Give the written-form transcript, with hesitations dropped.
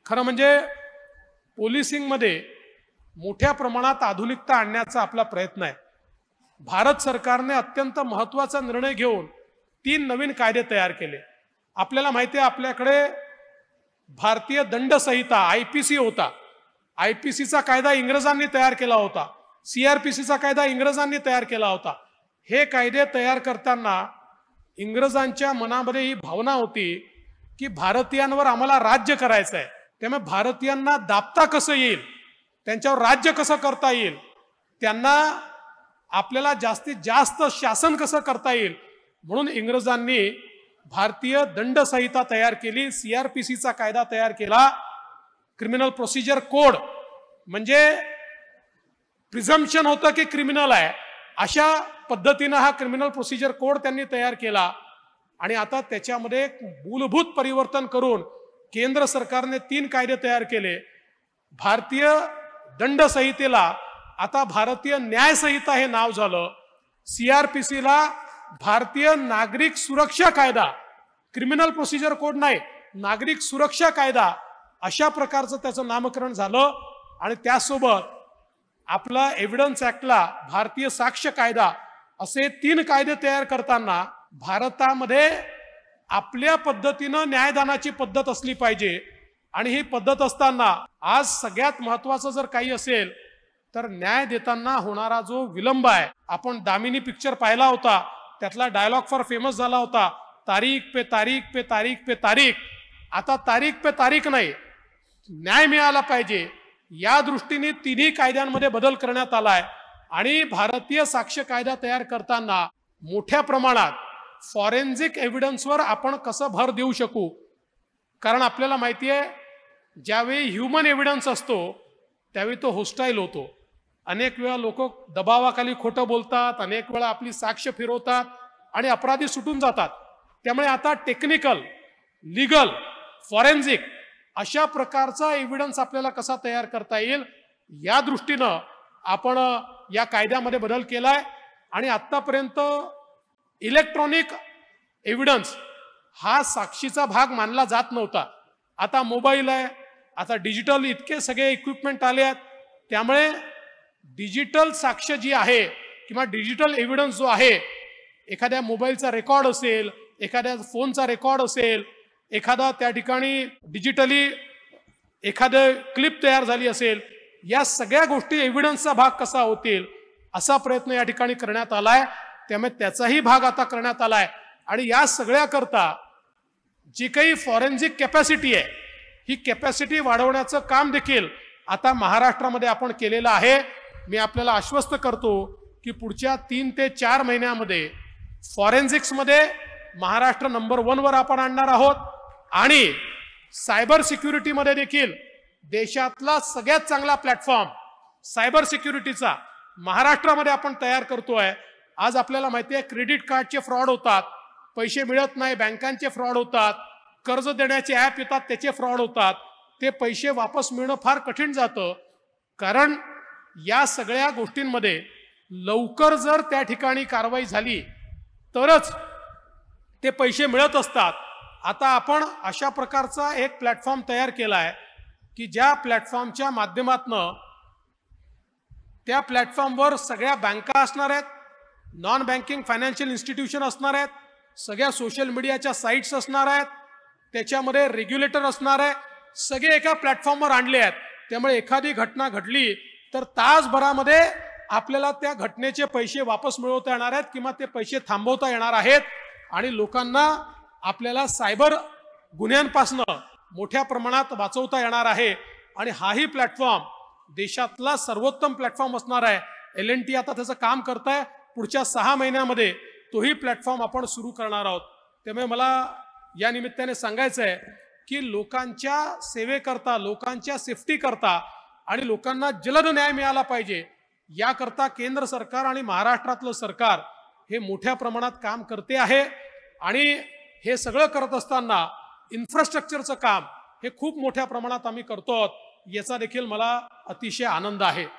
खरं म्हणजे पोलिसिंगमध्ये मोठ्या प्रमाणात आधुनिकता आणण्याचा आपला प्रयत्न आहे। भारत सरकारने अत्यंत महत्त्वाचा निर्णय घेऊन 3 नवीन कायदे तयार केले। आपल्याला माहिती आहे आपल्याकडे भारतीय दंड संहिता आयपीसी होता। आयपीसीचा कायदा इंग्रजांनी तयार केला होता। सीआरपीसीचा कायदा इंग्रजांनी तयार केला होता। हे कायदे तयार करताना इंग्रजांच्या मनामध्ये ही भावना होती की भारतीयांवर आम्हाला राज्य करायचं आहे, त्यामुळे भारतीयांना दाबता कसं येईल, त्यांच्यावर राज्य कसं करता येईल, त्यांना आपल्याला जास्तीत जास्त शासन कसं करता येईल, म्हणून इंग्रजांनी भारतीय दंड संहिता तयार केली। सीआरपीसीचा कायदा तयार केला, क्रिमिनल प्रोसिजर कोड, म्हणजे प्रिझम्पशन होतं की क्रिमिनल आहे अशा पद्धतीने हा क्रिमिनल प्रोसिजर कोड त्यांनी तयार केला। आणि आता त्याच्यामध्ये मूलभूत परिवर्तन करून केंद्र सरकारने 3 कायदे तयार केले। भारतीय दंड संहितेला आता भारतीय न्याय संहिता हे नाव झालं। सीआरपीसीला भारतीय नागरिक सुरक्षा कायदा, क्रिमिनल प्रोसिजर कोड नाही, नागरिक सुरक्षा कायदा अशा प्रकारचं त्याचं नामकरण झालं। आणि त्यासोबत आपला एव्हिडन्स ऍक्टला भारतीय साक्ष्य कायदा असे 3 कायदे तयार करताना भारतामध्ये आपल्या पद्धतीनं न्यायदानाची पद्धत असली पाहिजे। आणि ही पद्धत असताना आज सगळ्यात महत्त्वाचं जर काही असेल तर न्याय देताना होणारा जो विलंब आहे। आपण दामिनी पिक्चर पाहिला होता, त्यातला डायलॉग फार फेमस झाला होता, तारीख पे तारीख पे तारीख पे तारीख। आता तारीख पे तारीख नाही, न्याय मिळाला पाहिजे या दृष्टीने 3ही कायद्यांमध्ये बदल करण्यात आलाय। आणि भारतीय साक्ष्य कायदा तयार करताना मोठ्या प्रमाणात फॉरेन्सिक एव्हिडन्सवर आपण कसं भर देऊ शकू, कारण आपल्याला माहिती आहे ज्यावेळी ह्यूमन एव्हिडन्स असतो त्यावेळी तो होस्टाईल होतो। अनेक वेळा लोक दबावाखाली खोटं बोलतात, अनेक वेळा आपली साक्ष फिरवतात आणि अपराधी सुटून जातात। त्यामुळे आता टेक्निकल, लीगल, फॉरेन्सिक अशा प्रकारचा एव्हिडन्स आपल्याला कसा तयार करता येईल या दृष्टीनं आपण या कायद्यामध्ये बदल केलाय। आणि आतापर्यंत इलेक्ट्रॉनिक एव्हिडन्स हा साक्षीचा भाग मानला जात नव्हता। आता मोबाईल आहे, आता डिजिटल इतके सगळे इक्विपमेंट आले आहेत, त्यामुळे डिजिटल साक्ष जी आहे किंवा डिजिटल एव्हिडन्स जो आहे, एखाद्या मोबाईलचा रेकॉर्ड असेल, एखाद्या फोनचा रेकॉर्ड असेल, एखादा त्या ठिकाणी डिजिटली एखादं क्लिप तयार झाली असेल, या सगळ्या गोष्टी एव्हिडन्सचा भाग कसा होतील असा प्रयत्न या ठिकाणी करण्यात आलाय। त्यामुळे त्याचाही भाग आता करण्यात आलाय। आणि या सगळ्याकरता जी काही फॉरेन्सिक कॅपॅसिटी आहे ही कॅपॅसिटी वाढवण्याचं काम देखील आता महाराष्ट्रामध्ये आपण केलेलं आहे। मी आपल्याला आश्वस्त करतो की पुढच्या 3 ते 4 महिन्यामध्ये फॉरेन्सिक्समध्ये महाराष्ट्र नंबर 1 वर आपण आणणार आहोत। आणि सायबर सिक्युरिटीमध्ये देखील देशातला सगळ्यात चांगला प्लॅटफॉर्म सायबर सिक्युरिटीचा महाराष्ट्रामध्ये आपण तयार करतोय। आज आपल्याला माहिती आहे क्रेडिट कार्डचे फ्रॉड होतात, पैसे मिळत नाही, बँकांचे फ्रॉड होतात, कर्ज देण्याचे ॲप येतात त्याचे फ्रॉड होतात, ते पैसे वापस मिळणं फार कठीण जातं। कारण या सगळ्या गोष्टींमध्ये लवकर जर त्या ठिकाणी कारवाई झाली तरच ते पैसे मिळत असतात। आता आपण अशा प्रकारचा एक प्लॅटफॉर्म तयार केला आहे की ज्या प्लॅटफॉर्मच्या माध्यमातून त्या प्लॅटफॉर्मवर सगळ्या बँका असणार आहेत, नॉन बँकिंग फायनान्शियल इन्स्टिट्यूशन असणार आहेत, सगळ्या सोशल मीडियाच्या साईट्स असणार आहेत, त्याच्यामध्ये रेग्युलेटर असणार आहे, सगळे एका प्लॅटफॉर्मवर आणले आहेत। त्यामुळे एखादी घटना घडली तर तासभरामध्ये आपल्याला त्या घटनेचे पैसे वापस मिळवता येणार आहेत किंवा ते पैसे थांबवता येणार आहेत। आणि लोकांना आपल्याला सायबर गुन्ह्यांपासून मोठ्या प्रमाणात वाचवता येणार आहे। आणि हाही प्लॅटफॉर्म देशातला सर्वोत्तम प्लॅटफॉर्म असणार आहे। LNT आता त्याचं काम करत आहे, पुढच्या 6 महिन्यामध्ये तोही प्लॅटफॉर्म आपण सुरू करणार आहोत। त्यामुळे मला या निमित्ताने सांगायचं आहे की लोकांच्या सेवेकरता, लोकांच्या सेफ्टी करता आणि लोकांना जलद न्याय मिळाला पाहिजे याकरता केंद्र सरकार आणि महाराष्ट्रातलं सरकार हे मोठ्या प्रमाणात काम करते आहे। आणि हे सगळं करत असताना इन्फ्रास्ट्रक्चरचं काम हे खूप मोठ्या प्रमाणात आम्ही करतो, याचा देखील मला अतिशय आनंद आहे।